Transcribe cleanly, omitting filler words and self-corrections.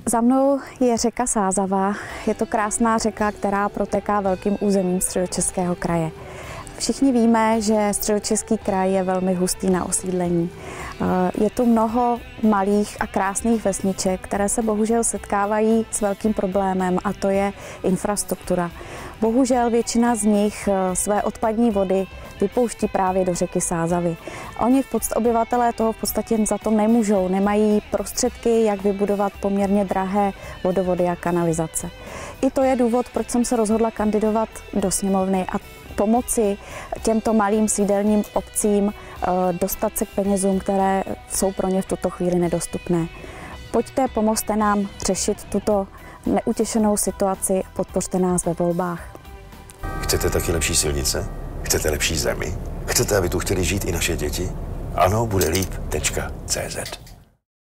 Za mnou je řeka Sázava. Je to krásná řeka, která protéká velkým územím Středočeského kraje. Všichni víme, že Středočeský kraj je velmi hustý na osídlení. Je tu mnoho malých a krásných vesniček, které se bohužel setkávají s velkým problémem, a to je infrastruktura. Bohužel většina z nich své odpadní vody vypouští právě do řeky Sázavy. Obyvatelé toho v podstatě za to nemůžou, nemají prostředky, jak vybudovat poměrně drahé vodovody a kanalizace. I to je důvod, proč jsem se rozhodla kandidovat do sněmovny a pomoci těmto malým sídelním obcím dostat se k penězům, které jsou pro ně v tuto chvíli nedostupné. Pojďte, pomozte nám řešit tuto neutěšenou situaci a podpořte nás ve volbách. Chcete taky lepší silnice? Chcete lepší zemi? Chcete, aby tu chtěli žít i naše děti? Ano, bude líp.cz